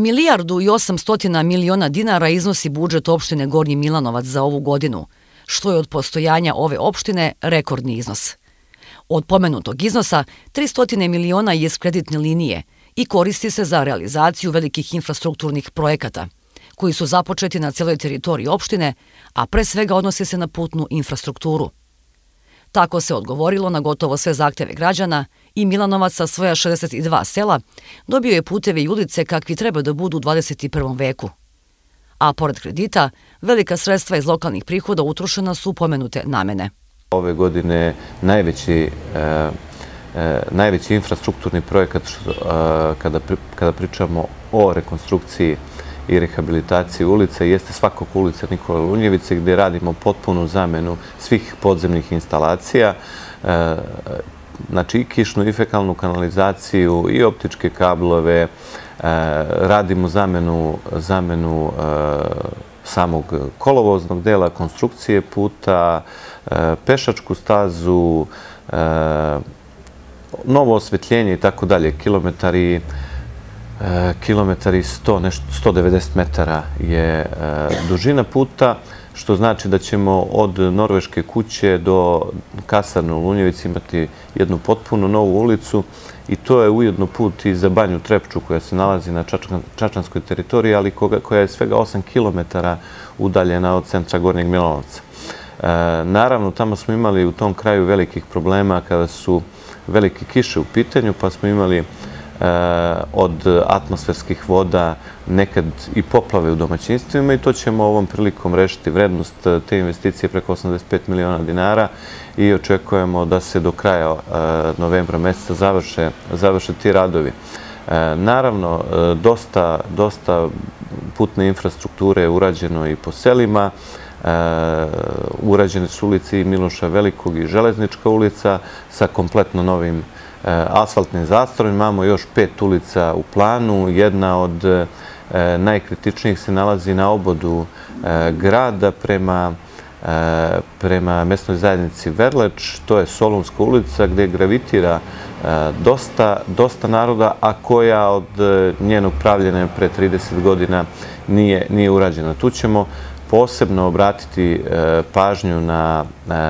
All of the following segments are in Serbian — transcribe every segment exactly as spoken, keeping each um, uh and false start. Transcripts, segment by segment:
Milijardu i osamstotina miliona dinara iznosi budžet opštine Gornji Milanovac za ovu godinu, što je od postojanja ove opštine rekordni iznos. Od pomenutog iznosa, tristo miliona je iz kreditne linije i koristi se za realizaciju velikih infrastrukturnih projekata, koji su započeti na cijeloj teritoriji opštine, a pre svega odnose se na putnu infrastrukturu. Tako se odgovorilo na gotovo sve zahteve građana i Milanovac sa svoja šezdeset dva sela dobio je puteve i ulice kakvi treba da budu u dvadeset prvom veku. A pored kredita, velika sredstva iz lokalnih prihoda utrošena su u pomenute namene. Ove godine najveći, e, e, najveći infrastrukturni projekat što, e, kada, pri, kada pričamo o rekonstrukciji i rehabilitaciji ulica jeste svakako ulica Nikole Lunjevice, gdje radimo potpunu zamenu svih podzemnih instalacija, e, znači i kišnu i fekalnu kanalizaciju i optičke kablove, e, radimo zamenu, zamenu e, samog kolovoznog dela, konstrukcije puta, e, pešačku stazu, e, novo osvetljenje i tako dalje, kilometari kilometari sto, nešto, sto devedeset metara je dužina puta, što znači da ćemo od Norveške kuće do kasarne u Lunjevici imati jednu potpuno novu ulicu i to je ujedno put i za Banju Trepču koja se nalazi na čačanskoj teritoriji, ali koja je svega osam kilometara udaljena od centra Gornjeg Milanovca. Naravno, tamo smo imali u tom kraju velikih problema kada su velike kiše u pitanju, pa smo imali od atmosferskih voda, nekad i poplave u domaćinstvima i to ćemo ovom prilikom rešiti. Vrednost te investicije preko osamdeset pet miliona dinara i očekujemo da se do kraja novembra meseca završe, završe ti radovi. Naravno, dosta, dosta putne infrastrukture je urađeno i po selima. Urađene su ulici Miloša Velikog i Železnička ulica sa kompletno novim asfaltnim zastrojem. Imamo još pet ulica u planu. Jedna od najkritičnijih se nalazi na obodu grada prema, prema mesnoj zajednici Verleč. To je Solunska ulica gdje gravitira dosta, dosta naroda, a koja od njenog pravljenja pre trideset godina nije, nije urađena. Tu ćemo posebno obratiti pažnju na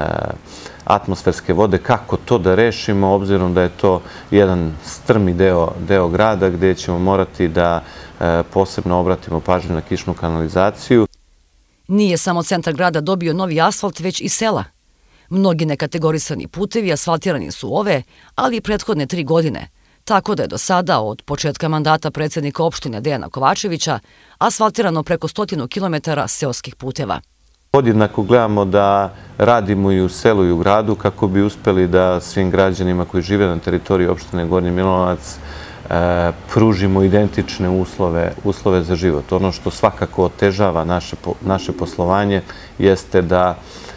atmosferske vode, kako to da rešimo, obzirom da je to jedan strmi deo, deo grada gdje ćemo morati da posebno obratimo pažnju na kišnu kanalizaciju. Nije samo centar grada dobio novi asfalt, već i sela. Mnogi nekategorisani putevi asfaltirani su ove, ali i prethodne tri godine, tako da je do sada, od početka mandata predsjednika opštine Dejana Kovačevića, asfaltirano preko stotinu kilometara seoskih puteva. Podjednako gledamo da radimo i u selu i u gradu kako bi uspeli da svim građanima koji žive na teritoriji opštine Gornji Milanovac pružimo identične uslove, uslove za život. Ono što svakako otežava naše, naše poslovanje jeste da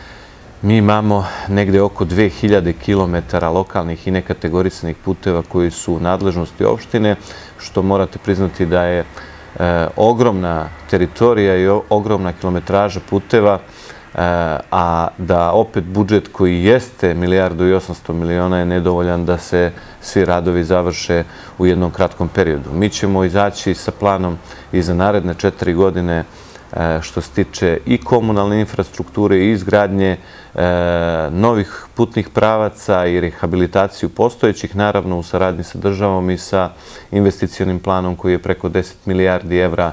mi imamo negde oko dve hiljade kilometara lokalnih i nekategorisanih puteva koji su u nadležnosti opštine, što morate priznati da je e, ogromna teritorija i ogromna kilometraža puteva, e, a da opet budžet koji jeste milijardu i osamsto miliona je nedovoljan da se svi radovi završe u jednom kratkom periodu. Mi ćemo izaći sa planom i za naredne četiri godine što se tiče i komunalne infrastrukture i izgradnje novih putnih pravaca i rehabilitaciju postojećih, naravno u saradnji sa državom i sa investicionim planom koji je preko deset milijardi evra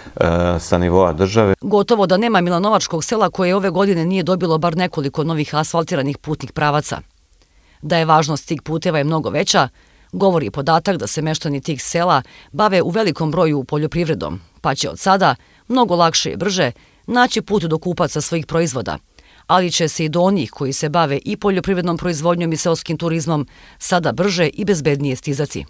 sa nivoa države. Gotovo da nema milanovačkog sela koje ove godine nije dobilo bar nekoliko novih asfaltiranih putnih pravaca. Da je važnost tih puteva je mnogo veća, govori podatak da se meštani tih sela bave u velikom broju poljoprivredom, pa će od sada mnogo lakše i brže naći put do kupaca svojih proizvoda, ali će se i do onih koji se bave i poljoprivrednom proizvodnjom i seoskim turizmom sada brže i bezbednije stizati.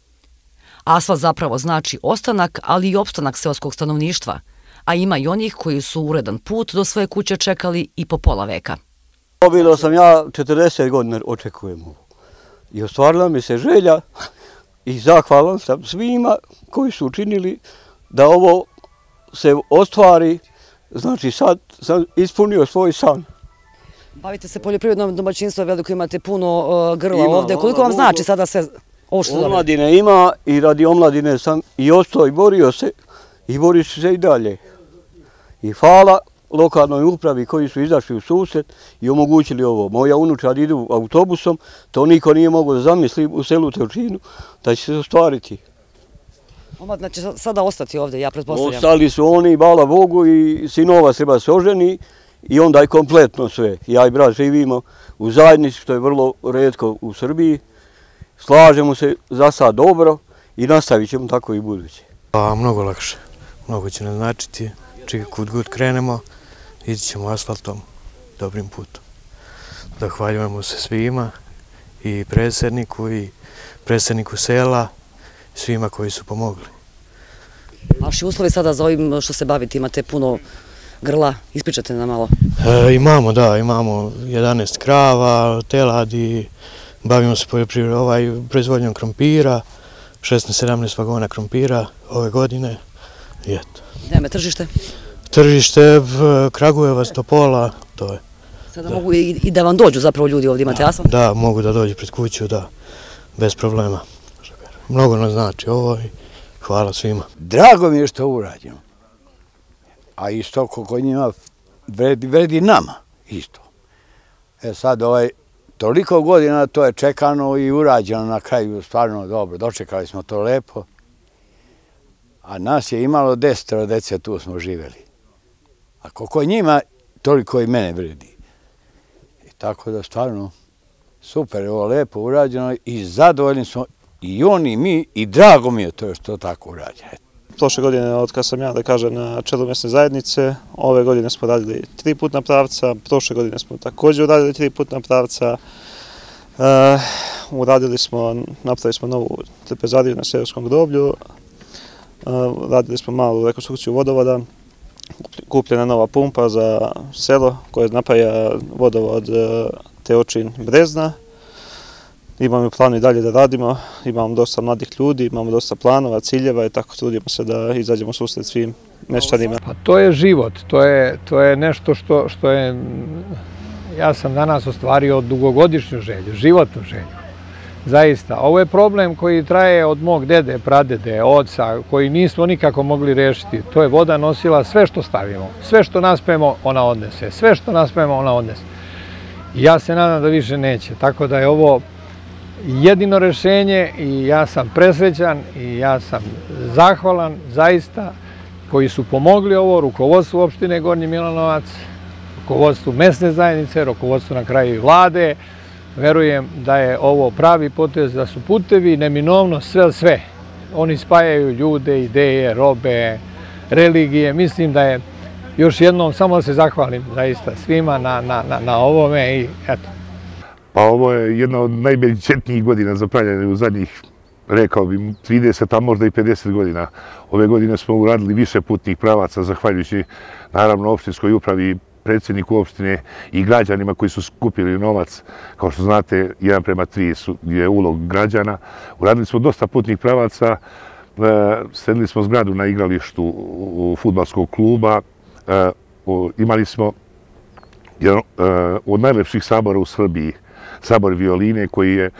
Asfalt zapravo znači ostanak, ali i opstanak seoskog stanovništva, a ima i onih koji su uredan put do svoje kuće čekali i po pola veka. Bilo sam ja četrdeset godina očekujem ovo i ostvarila mi se želja i zahvalan sam svima koji su učinili da ovo se ostvari. Znači sad sam ispunio svoj san. Bavite se poljoprivrednom domaćinstvom, veliko imate puno grla ovdje. Koliko vam znači sada sve ovo što dobije? Omladine ima i radi omladine sam i ostao i borio se i borit ću se i dalje. I hvala lokalnoj upravi koji su izašli u susret i omogućili ovo. Moja unučad idu autobusom, to niko nije mogao da zamisli u selu Teočinu, da će se ostvariti. Oma, znači sada ostati ovdje, ja pretpostavljam. Ostali su oni, hvala Bogu, i sinova treba se oženi i onda je kompletno sve. Ja i brat živimo u zajednici, što je vrlo retko u Srbiji. Slažemo se za sad dobro i nastavit ćemo tako i buduće. Pa, mnogo lakše. Mnogo će nam značiti. Čekaj, kud god krenemo, ići ćemo asfaltom, dobrim putom. Zahvaljujemo se svima, i predsjedniku, i predsjedniku sela, svima koji su pomogli. Vaši uslovi sada za ovim što se bavite, imate puno grla, ispričate nam malo. E, imamo, da, imamo jedanaest krava, teladi, bavimo se poljoprivredom, ovaj, proizvodnjom krompira, šesnaest sedamnaest vagona krompira ove godine, i eto. Gdje me tržište? Tržište, Kragujevac, Topola, to je. Sada mogu i da vam dođu zapravo ljudi ovdje, imate asfalt? Da, mogu da dođu pred kuću, da, bez problema. Mnogo nam znači ovo i hvala svima. Drago mi je što je urađeno, a isto koliko njima vredi, vredi nama isto. E sad, ovaj, toliko godina to je čekano i urađeno na kraju, stvarno dobro, dočekali smo to lepo, a nas je imalo desetoro dece, tu smo živeli. A koliko njima, toliko i mene vredi. I tako da stvarno super je ovo lepo urađeno i zadovoljni smo i oni, i mi, i drago mi je to što je tako urađeno. Prošle godine, od kada sam ja, da kažem, na čelu mesne zajednice, ove godine smo radili tri putna pravca, prošle godine smo također uradili tri putna pravca, e, uradili smo, napravili smo novu trpezariju na Severskom groblju, e, radili smo malu rekonstrukciju vodovoda, kupljena nova pumpa za selo koje napaja vodovod Teočin-Brezna. Imamo plan i dalje da radimo, imamo dosta mladih ljudi, imamo dosta planova, ciljeva i tako trudimo se da izađemo susret svim mešćanima. Pa to je život, to je, to je nešto što, što je, ja sam danas ostvario dugogodišnju želju, životnu želju. Zaista, ovo je problem koji traje od mog dede, pradede, oca, koji nismo nikako mogli rešiti. To je voda nosila sve što stavimo, sve što naspemo ona odnese, sve što naspemo ona odnese. I ja se nadam da više neće, tako da je ovo jedino rešenje i ja sam presrećan i ja sam zahvalan zaista koji su pomogli ovo, rukovodstvu opštine Gornji Milanovac, rukovodstvu mesne zajednice, rukovodstvu na kraju i vlade. Verujem da je ovo pravi potez, da su putevi neminovno sve sve. Oni spajaju ljude, ideje, robe, religije. Mislim da je još jednom samo da se zahvalim zaista svima na, na, na, na ovome i eto. Pa ovo je jedna od najberičetnijih godina za pravljanje u zadnjih, rekao bih, trideset, a možda i pedeset godina. Ove godine smo uradili više putnih pravaca, zahvaljujući naravno opštinskoj upravi, predsjedniku opštine i građanima koji su skupili novac. Kao što znate, jedan prema tri je ulog građana. Uradili smo dosta putnih pravaca, sredili smo zgradu na igralištu fudbalskog kluba, imali smo jedan od najlepših sabora u Srbiji, sabor violine, koji je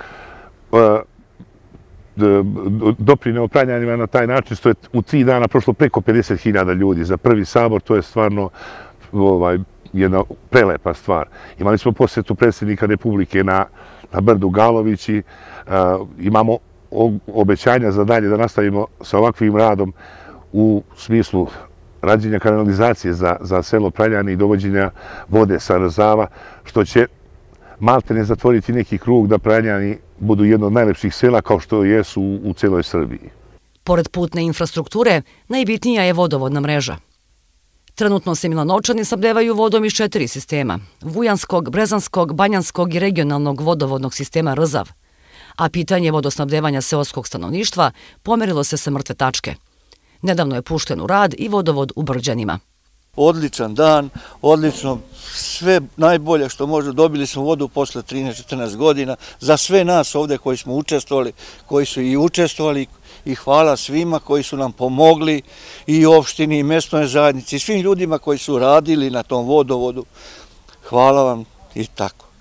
doprineo pravljanjima na taj način što je u tri dana prošlo preko pedeset hiljada ljudi. Za prvi sabor to je stvarno jedna prelepa stvar. Imali smo posjetu predsjednika Republike na Brdu Galovići, imamo obećanja za dalje da nastavimo sa ovakvim radom u smislu rađenja kanalizacije za selo Praljani i dovođenja vode sa Rzava, što će maltene zatvoriti neki krug da Praljani budu jedno od najlepših sela kao što jesu u celoj Srbiji. Pored putne infrastrukture, najbitnija je vodovodna mreža. Trenutno se Milanovčani snabdevaju vodom iz četiri sistema: Vujanskog, Brezanskog, Banjanskog i regionalnog vodovodnog sistema Rzav. A pitanje vodosnabdevanja seoskog stanovništva pomerilo se sa mrtve tačke. Nedavno je pušten u rad i vodovod u Brđanima. Odličan dan, odlično, sve najbolje što može. Dobili smo vodu posle trinaest četrnaest godina za sve nas ovdje koji smo učestvovali, koji su i učestvovali, i hvala svima koji su nam pomogli, i opštini, i mesnoj zajednici, i svim ljudima koji su radili na tom vodovodu. Hvala vam i tako.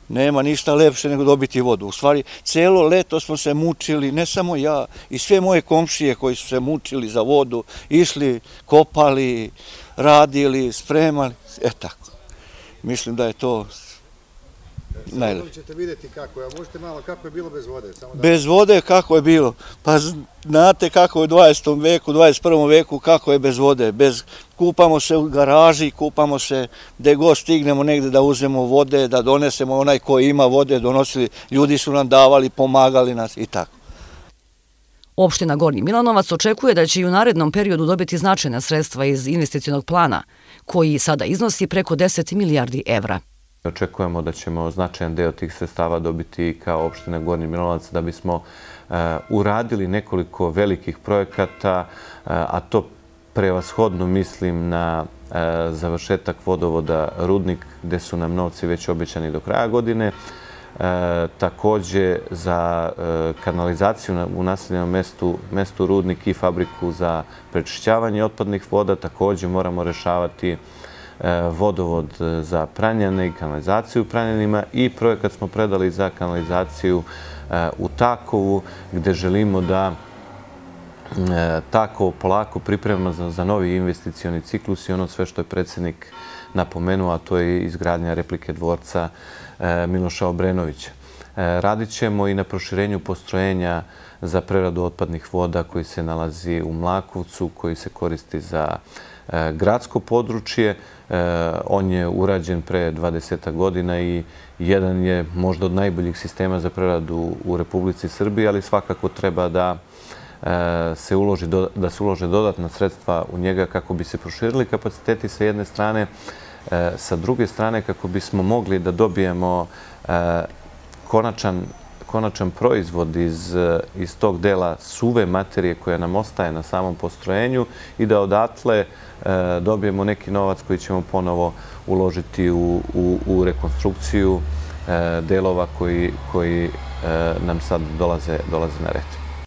nema ništa lepše nego dobiti vodu. U stvari, celo leto smo se mučili, ne samo ja, i sve moje komšije koji su se mučili za vodu, išli, kopali, radili, spremali, e tako. Mislim da je to najlepše. Ćete vidjeti kako je, a možete malo kako je bilo bez vode? Bez vode kako je bilo? Pa znate kako je u dvadesetom veku, dvadeset prvom veku, kako je bez vode. Bez, kupamo se u garaži, kupamo se gde god stignemo negde da uzmemo vode, da donesemo onaj ko ima vode, donosili, ljudi su nam davali, pomagali nas i tako. Opština Gornji Milanovac očekuje da će i u narednom periodu dobiti značajna sredstva iz investicionog plana, koji sada iznosi preko deset milijardi evra. Očekujemo da ćemo značajan deo tih sredstava dobiti kao opština Gornji Milanovac da bismo uradili nekoliko velikih projekata, a to prevashodno mislim na završetak vodovoda Rudnik, gde su nam novci već obećani do kraja godine. Takođe za kanalizaciju u naseljenom mestu, mestu Rudnik i fabriku za prečišćavanje otpadnih voda. Takođe moramo rešavati vodovod za Pranjane i kanalizaciju u Pranjanima i projekat smo predali za kanalizaciju u Takovu, gde želimo da Takovo polako priprema za novi investicioni ciklus i ono sve što je predsjednik napomenuo, a to je izgradnja replike dvorca Miloša Obrenovića. Radit ćemo i na proširenju postrojenja za preradu otpadnih voda koji se nalazi u Mlakovcu, koji se koristi za gradsko područje. On je urađen pre dvadesetak godina i jedan je možda od najboljih sistema za preradu u Republici Srbiji, ali svakako treba da se uloži, da se ulože dodatna sredstva u njega kako bi se proširili kapaciteti sa jedne strane, sa druge strane kako bismo mogli da dobijemo konačan konačan proizvod iz, iz tog dela suve materije koja nam ostaje na samom postrojenju i da odatle dobijemo neki novac koji ćemo ponovo uložiti u, u, u rekonstrukciju delova koji, koji nam sad dolaze, dolaze na red.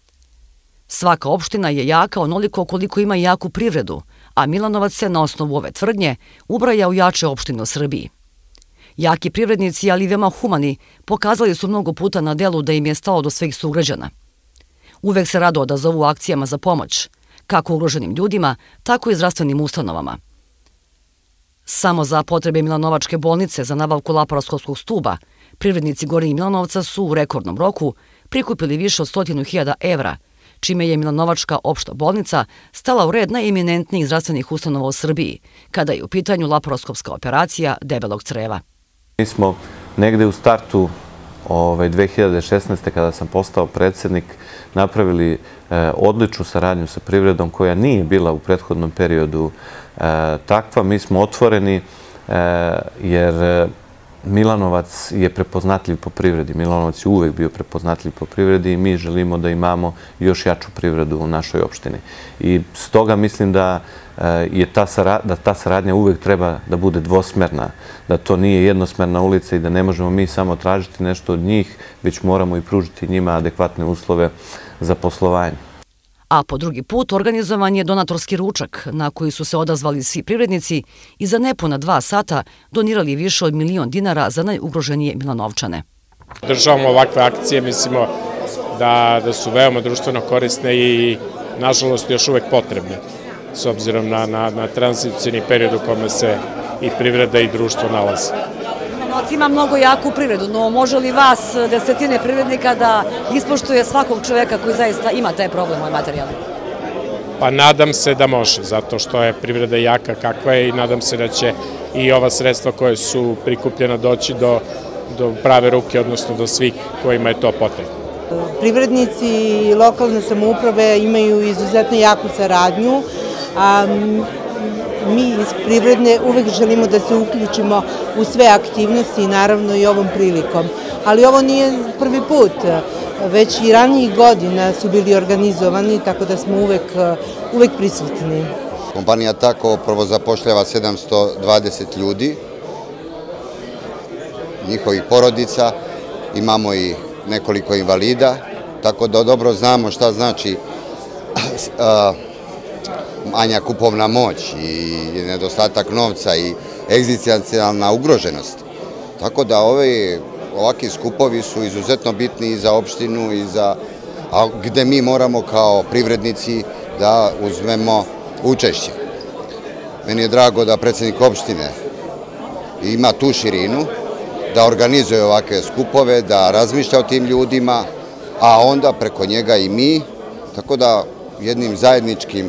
Svaka opština je jaka onoliko koliko ima jaku privredu, a Milanovac se na osnovu ove tvrdnje ubraja u jače opštine u Srbiji. Jaki privrednici, ali veoma humani, pokazali su mnogo puta na delu da im je stalo do svih sugrađana. Uvek se rado odazovu akcijama za pomoć, kako ugroženim ljudima, tako i zdravstvenim ustanovama. Samo za potrebe Milanovačke bolnice za nabavku laparoskopskog stuba, privrednici Gornjeg Milanovca su u rekordnom roku prikupili više od stotinu hiljada evra, čime je Milanovačka opšta bolnica stala u red najeminentnijih zdravstvenih ustanova u Srbiji, kada je u pitanju laparoskopska operacija debelog creva. Mi smo negde u startu dve hiljade šesnaeste. kada sam postao predsjednik, napravili odličnu saradnju sa privredom koja nije bila u prethodnom periodu takva. Mi smo otvoreni jer Milanovac je prepoznatljiv po privredi. Milanovac je uvek bio prepoznatljiv po privredi i mi želimo da imamo još jaču privredu u našoj opštini. I stoga mislim da je ta, da ta saradnja uvek treba da bude dvosmerna, da to nije jednosmerna ulica i da ne možemo mi samo tražiti nešto od njih, već moramo i pružiti njima adekvatne uslove za poslovanje. A po drugi put organizovan je donatorski ručak na koji su se odazvali svi privrednici i za nepuna dva sata donirali više od milion dinara za najugroženije Milanovčane. Državamo ovakve akcije, mislimo da, da su veoma društveno korisne i nažalost još uvek potrebne, s obzirom na, na, na tranzicijni period u kome se i privreda i društvo nalaze. Milanovac ima mnogo jaku privredu, no može li vas desetine privrednika da ispoštuje svakog čoveka koji zaista ima taj problem ovaj materijalni? Pa nadam se da može, zato što je privreda jaka kakva je i nadam se da će i ova sredstva koje su prikupljena doći do, do prave ruke, odnosno do svih kojima je to potrebno. Privrednici i lokalne samouprave imaju izuzetno jaku saradnju, a mi iz privredne uvek želimo da se uključimo u sve aktivnosti i naravno i ovom prilikom. Ali ovo nije prvi put, već i ranijih godina su bili organizovani, tako da smo uvek, uvek prisutni. Kompanija Takovo prvo zapošljava sedamsto dvadeset ljudi, njihovih porodica, imamo i nekoliko invalida, tako da dobro znamo šta znači manja kupovna moć i nedostatak novca i egzistencijalna ugroženost. Tako da ovi ovakvi skupovi su izuzetno bitni i za opštinu i za gde mi moramo kao privrednici da uzmemo učešće. Meni je drago da predsjednik opštine ima tu širinu, da organizuje ovakve skupove, da razmišlja o tim ljudima, a onda preko njega i mi, tako da jednim zajedničkim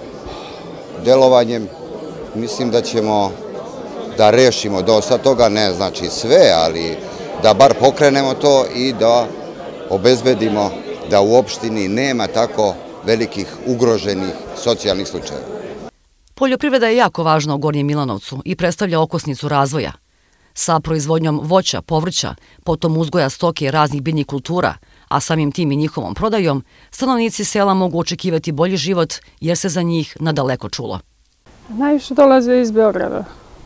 delovanjem mislim da ćemo da rešimo dosta toga, ne znači sve, ali da bar pokrenemo to i da obezbedimo da u opštini nema tako velikih ugroženih socijalnih slučajeva. Poljoprivreda je jako važna u Gornjem Milanovcu i predstavlja okosnicu razvoja. Sa proizvodnjom voća, povrća, potom uzgoja stoke i raznih biljnih kultura, a samim tim i njihovom prodajom, stanovnici sela mogu očekivati bolji život jer se za njih nadaleko čulo. Najviše dolaze iz Beograda.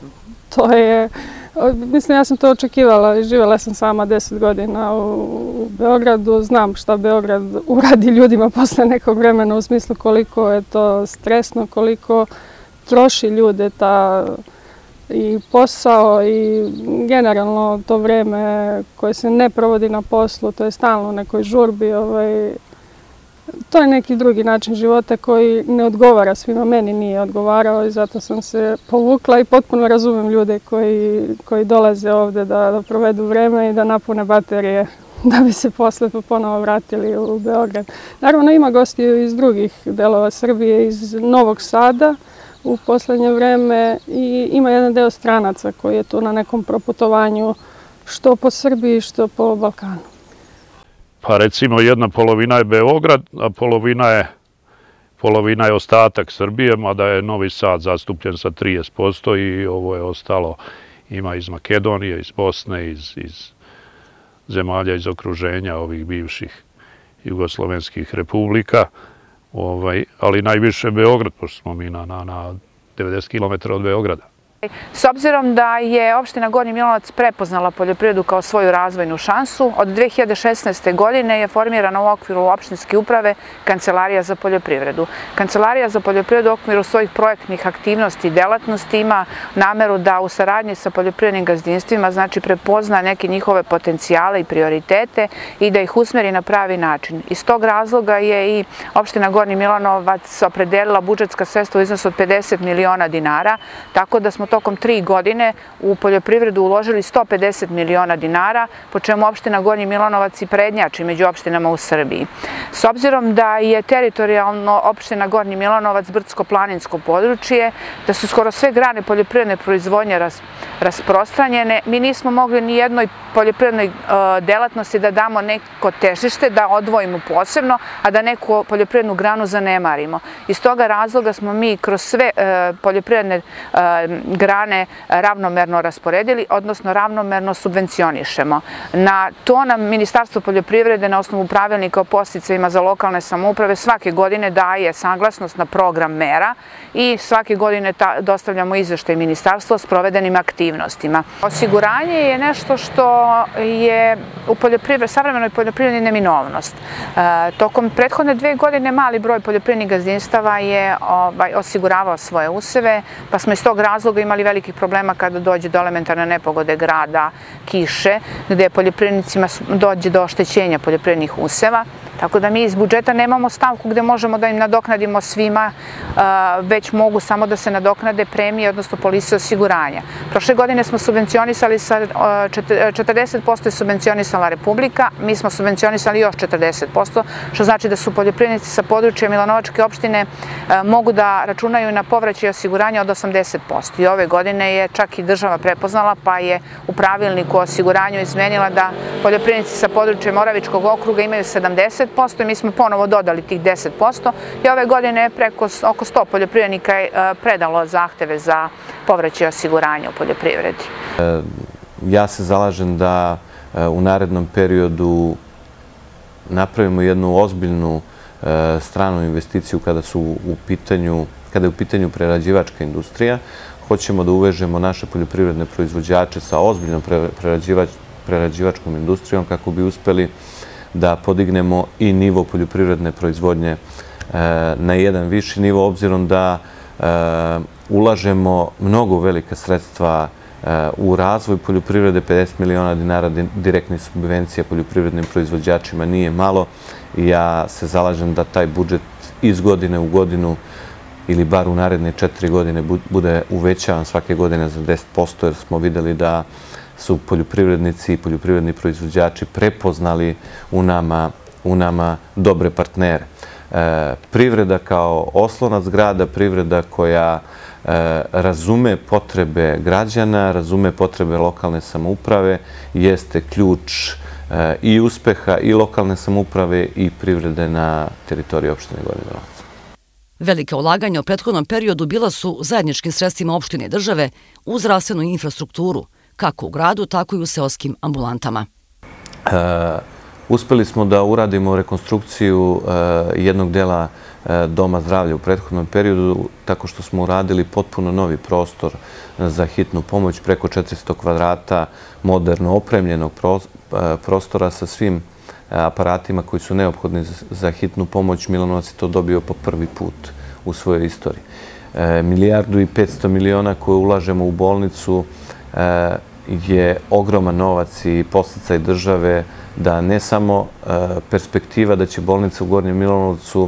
To je, mislim, ja sam to očekivala i živjela sam sama deset godina u Beogradu. Znam šta Beograd uradi ljudima posle nekog vremena u smislu koliko je to stresno, koliko troši ljude ta i posao i generalno to vreme koje se ne provodi na poslu, to je stalno u nekoj žurbi. Ovaj, to je neki drugi način života koji ne odgovara svima, meni nije odgovarao i zato sam se povukla i potpuno razumem ljude koji, koji dolaze ovde da, da provedu vreme i da napune baterije da bi se posle ponovo vratili u Beograd. Naravno ima gostiju iz drugih delova Srbije, iz Novog Sada u poslednje vreme i ima jedan deo stranaca koji je tu na nekom proputovanju što po Srbiji, što po Balkanu. Pa recimo jedna polovina je Beograd, a polovina je, polovina je ostatak Srbije, mada je Novi Sad zastupljen sa trideset posto i ovo je ostalo, ima iz Makedonije, iz Bosne, iz, iz zemalja iz okruženja ovih bivših jugoslovenskih republika, ovaj, ali najviše Beograd, pošto smo mi na, na, na devedeset kilometara od Beograda. S obzirom da je opština Gornji Milanovac prepoznala poljoprivredu kao svoju razvojnu šansu, od dve hiljade šesnaeste. godine je formirana u okviru opštinske uprave Kancelarija za poljoprivredu. Kancelarija za poljoprivredu u okviru svojih projektnih aktivnosti i delatnosti ima nameru da u saradnji sa poljoprivrednim gazdinstvima znači prepozna neke njihove potencijale i prioritete i da ih usmeri na pravi način. Iz tog razloga je i opština Gornji Milanovac opredelila budžetska sredstva u iznosu od pedeset miliona dinara, tako da smo tokom tri godine u poljoprivredu uložili sto pedeset miliona dinara, po čemu opština Gornji Milanovac i prednjači među opštinama u Srbiji. S obzirom da je teritorijalno opština Gornji Milanovac brdsko-planinsko područje, da su skoro sve grane poljoprivredne proizvodnje rasprostranjene, mi nismo mogli ni jednoj poljoprivrednoj delatnosti da damo neko težište, da odvojimo posebno, a da neku poljoprivrednu granu zanemarimo. Iz toga razloga smo mi kroz sve poljoprivredne grane ravnomerno rasporedili, odnosno ravnomerno subvencionišemo. Na to nam Ministarstvo poljoprivrede na osnovu pravilnika o podsticajima za lokalne samouprave svake godine daje saglasnost na program mera i svake godine dostavljamo izveštaj ministarstva s provedenim aktivnostima. Osiguranje je nešto što je u savremenoj poljoprivredi neminovnost. Tokom prethodne dve godine mali broj poljoprivrednih gazdinstava je osiguravao svoje useve, pa smo iz tog razloga imali velikih problema kada dođe do elementarne nepogode, grada, kiše, gde poljoprivrednicima dođe do oštećenja poljoprivrednih useva. Tako da mi iz budžeta nemamo stavku gde možemo da im nadoknadimo svima, već mogu samo da se nadoknade premije, odnosno polise osiguranja. Prošle godine smo subvencionisali sa četrdeset posto je subvencionisala Republika, mi smo subvencionisali još četrdeset posto, što znači da su poljoprivrednici sa područja Milanovačke opštine mogu da računaju na povraćaj osiguranja od osamdeset posto. I ove godine je čak i država prepoznala, pa je u pravilniku o osiguranju izmenila da poljoprivrednici sa područja Moravičkog okruga imaju sedamdeset posto i mi smo ponovo dodali tih deset posto i ove godine je preko oko sto poljoprivrednika predalo zahteve za povraćaj osiguranja u poljoprivredi. Ja se zalažem da u narednom periodu napravimo jednu ozbiljnu stranu investiciju kada su u pitanju, kada je u pitanju prerađivačka industrija. Hoćemo da uvežemo naše poljoprivredne proizvođače sa ozbiljnom prerađivačkom industrijom kako bi uspeli da podignemo i nivo poljoprivredne proizvodnje na jedan viši nivo, obzirom da ulažemo mnogo velika sredstva u razvoj poljoprivrede, pedeset miliona dinara direktnih subvencija poljoprivrednim proizvođačima nije malo i ja se zalažem da taj budžet iz godine u godinu ili bar u naredne četiri godine bude uvećavan svake godine za deset posto, jer smo videli da su poljoprivrednici i poljoprivredni proizvođači prepoznali u nama, u nama dobre partnere. E, privreda kao oslonac grada, privreda koja e, razume potrebe građana, razume potrebe lokalne samouprave, jeste ključ e, i uspeha i lokalne samouprave i privrede na teritoriji opštine Gornji Milanovac. Velika ulaganja u prethodnom periodu bila su zajedničkim sredstvima opštine i države u zdravstvenu infrastrukturu, kako u gradu, tako i u seoskim ambulantama. E, uspeli smo da uradimo rekonstrukciju e, jednog dela e, Doma zdravlja u prethodnom periodu, tako što smo uradili potpuno novi prostor za hitnu pomoć, preko četiristo kvadrata moderno opremljenog prostora sa svim aparatima koji su neophodni za hitnu pomoć. Milanovac je to dobio po prvi put u svojoj istoriji. E, milijardu i petsto miliona koje ulažemo u bolnicu e, je ogroman novac i podsticaj države da ne samo e, perspektiva da će bolnica u Gornjem Milanovcu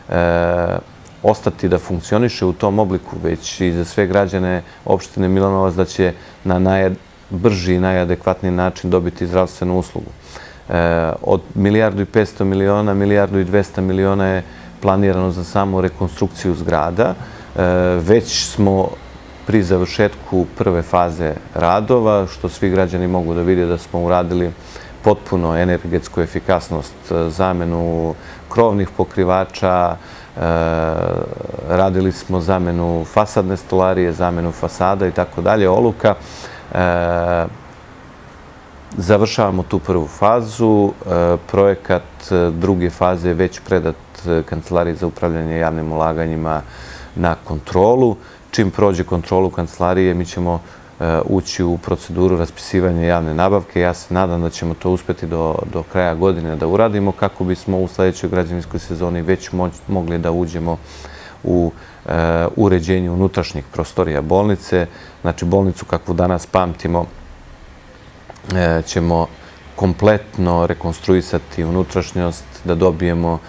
e, ostati da funkcioniše u tom obliku, već i za sve građane opštine Milanovac da će na najbrži i najadekvatniji način dobiti zdravstvenu uslugu. E, od milijardu i petsto miliona, milijardu i dvesta miliona je planirano za samu rekonstrukciju zgrada. E, već smo pri završetku prve faze radova, što svi građani mogu da vide da smo uradili potpuno energetsku efikasnost, zamenu krovnih pokrivača, e, radili smo zamenu fasadne stolarije, zamenu fasada i tako dalje, oluka. E, Završavamo tu prvu fazu. Projekat druge faze je već predat Kancelariji za upravljanje javnim ulaganjima na kontrolu. Čim prođe kontrolu kancelarije, mi ćemo ući u proceduru raspisivanja javne nabavke. Ja se nadam da ćemo to uspeti do, do kraja godine da uradimo, kako bismo u sledećoj građevinskoj sezoni već mogli da uđemo u uređenju unutrašnjih prostorija bolnice. Znači, bolnicu kakvu danas pamtimo ćemo kompletno rekonstruisati unutrašnjost, da dobijemo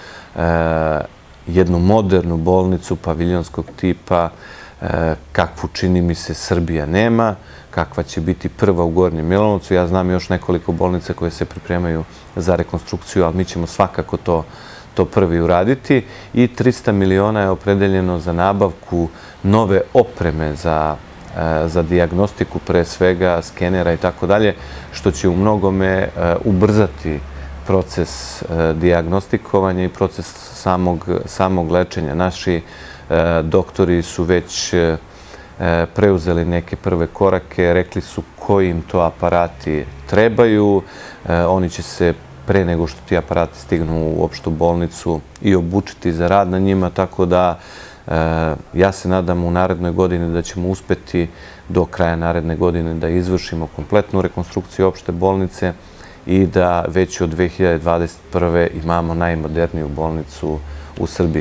jednu modernu bolnicu paviljonskog tipa, kakvu, čini mi se, Srbija nema, kakva će biti prva u Gornjem Milanovcu. Ja znam još nekoliko bolnica koje se pripremaju za rekonstrukciju, ali mi ćemo svakako to, to prvi uraditi. I trista miliona je opredeljeno za nabavku nove opreme za za dijagnostiku, pre svega skenera i tako dalje, što će u mnogome ubrzati proces dijagnostikovanja i proces samog, samog lečenja. Naši doktori su već preuzeli neke prve korake, rekli su koji im to aparati trebaju. Oni će se pre nego što ti aparati stignu u opštu bolnicu i obučiti za rad na njima, tako da ja se nadam u narednoj godini da ćemo uspeti do kraja naredne godine da izvršimo kompletnu rekonstrukciju opšte bolnice i da već od dve hiljade dvadeset prve imamo najmoderniju bolnicu u Srbiji.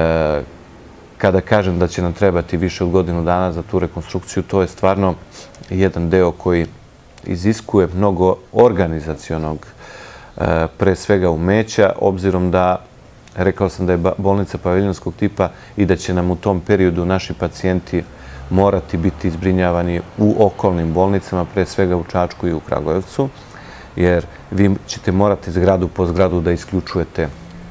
Kada kažem da će nam trebati više od godinu dana za tu rekonstrukciju, to je stvarno jedan deo koji iziskuje mnogo organizacionog, pre svega umeća, obzirom da rekao sam da je bolnica paviljonskog tipa i da će nam u tom periodu naši pacijenti morati biti izbrinjavani u okolnim bolnicama, pre svega u Čačku i u Kragujevcu, jer vi ćete morati zgradu po zgradu da isključujete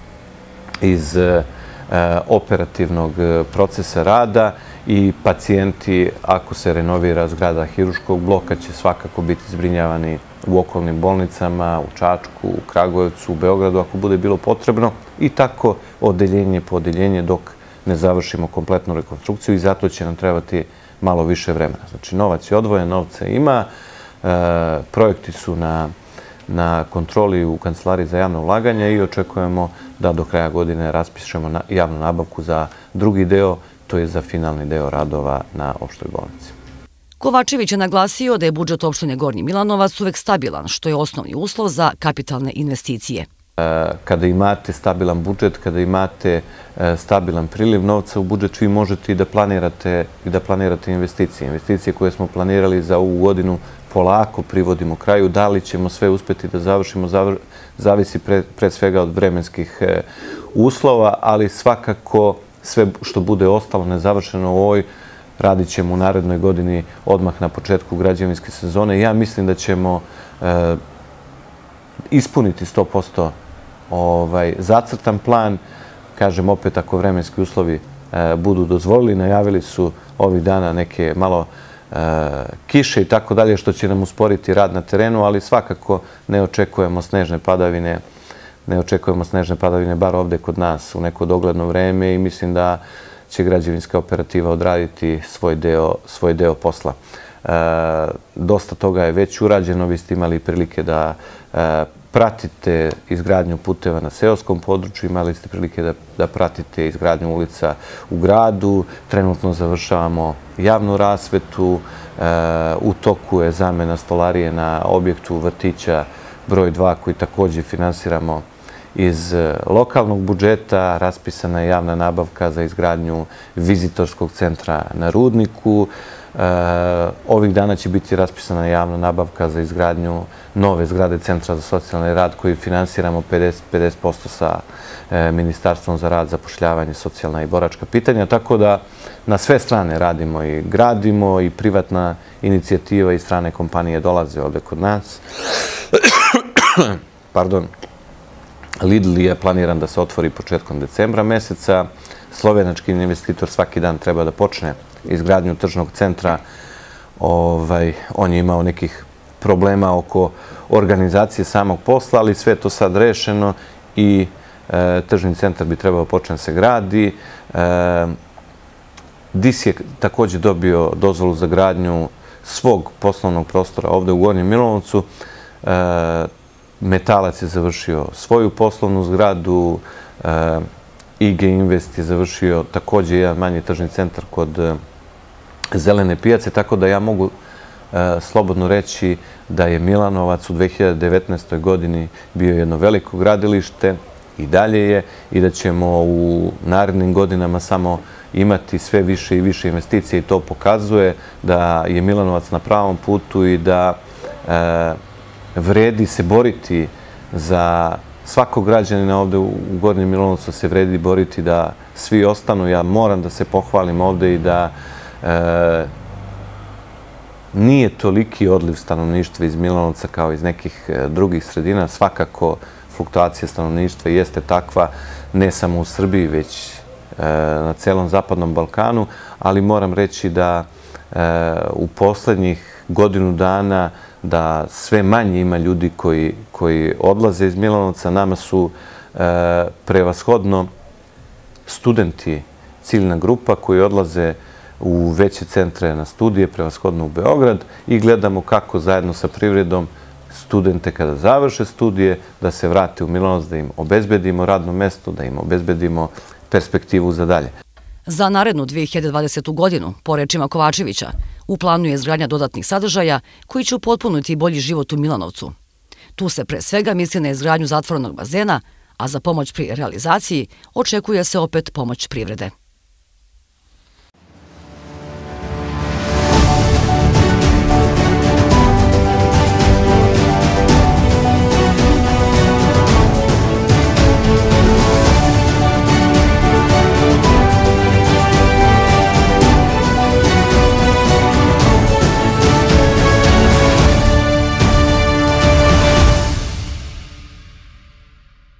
iz operativnog procesa rada i pacijenti, ako se renovira zgrada hirurškog bloka, će svakako biti zbrinjavani u okolnim bolnicama, u Čačku, u Kragujevcu, u Beogradu, ako bude bilo potrebno, i tako odeljenje po odeljenje dok ne završimo kompletnu rekonstrukciju, i zato će nam trebati malo više vremena. Znači, novac je odvojen, novca ima, projekti su na, na kontroli u Kancelariji za javno ulaganje i očekujemo da do kraja godine raspišemo na, javnu nabavku za drugi deo, to je za finalni deo radova na opštoj bolnici. Kovačević je naglasio da je budžet opštine Gornji Milanovac uvek stabilan, što je osnovni uslov za kapitalne investicije. Kada imate stabilan budžet, kada imate stabilan priliv novca u budžet, vi možete i da planirate, i da planirate investicije. Investicije koje smo planirali za ovu godinu polako privodimo kraju. Da li ćemo sve uspeti da završimo, zavisi pre, pre svega od vremenskih uslova, ali svakako sve što bude ostalo nezavršeno u ovoj radit ćemo u narednoj godini odmah na početku građevinske sezone. Ja mislim da ćemo e, ispuniti sto posto ovaj, zacrtan plan. Kažem, opet, ako vremenski uslovi e, budu dozvolili, najavili su ovih dana neke malo e, kiše i tako dalje, što će nam usporiti rad na terenu, ali svakako ne očekujemo snežne padavine, ne očekujemo snežne padavine bar ovde kod nas u neko dogledno vreme i mislim da će građevinska operativa odraditi svoj deo, svoj deo posla. E, dosta toga je već urađeno, vi ste imali prilike da e, pratite izgradnju puteva na seoskom području, imali ste prilike da, da pratite izgradnju ulica u gradu, trenutno završavamo javnu rasvetu, e, u toku je zamena stolarije na objektu vrtića broj dva koji takođe finansiramo iz lokalnog budžeta, raspisana je javna nabavka za izgradnju vizitorskog centra na Rudniku. Ovih dana će biti raspisana javna nabavka za izgradnju nove zgrade Centra za socijalni rad koji finansiramo pedeset posto sa Ministarstvom za rad, zapošljavanje, socijalna i boračka pitanja. Tako da na sve strane radimo i gradimo i privatna inicijativa i strane kompanije dolaze ovde kod nas. Pardon. Lidl je planiran da se otvori početkom decembra meseca. Slovenački investitor svaki dan treba da počne izgradnju tržnog centra. Ovaj, on je imao nekih problema oko organizacije samog posla, ali sve to sad rešeno i e, tržni centar bi trebao početi da se gradi. E, D I S je takođe dobio dozvolu za gradnju svog poslovnog prostora ovde u Gornjem Milanovcu. E, Metalac je završio svoju poslovnu zgradu, I G Invest je završio takođe jedan manji tržni centar kod Zelene pijace, tako da ja mogu slobodno reći da je Milanovac u dve hiljade devetnaestoj godini bio jedno veliko gradilište i dalje je i da ćemo u narednim godinama samo imati sve više i više investicije i to pokazuje da je Milanovac na pravom putu i da vredi se boriti za svakog građanina ovde u Gornjem Milanovcu, se vredi boriti da svi ostanu. Ja moram da se pohvalim ovde i da e, nije toliki odliv stanovništva iz Milanovca kao iz nekih drugih sredina. Svakako fluktuacija stanovništva jeste takva, ne samo u Srbiji, već e, na celom Zapadnom Balkanu, ali moram reći da e, u poslednjih godinu dana da sve manje ima ljudi koji, koji odlaze iz Milanovca. Nama su e, prevashodno studenti ciljna grupa koji odlaze u veće centre na studije, prevashodno u Beograd i gledamo kako zajedno sa privredom studente kada završe studije da se vrate u Milanovac, da im obezbedimo radno mesto, da im obezbedimo perspektivu za dalje. Za narednu dve hiljade dvadesetu. godinu, po rečima Kovačevića, u planu je izgradnja dodatnih sadržaja koji će upotpuniti bolji život u Milanovcu. Tu se pre svega misli na izgradnju zatvorenog bazena, a za pomoć pri realizaciji očekuje se opet pomoć privrede.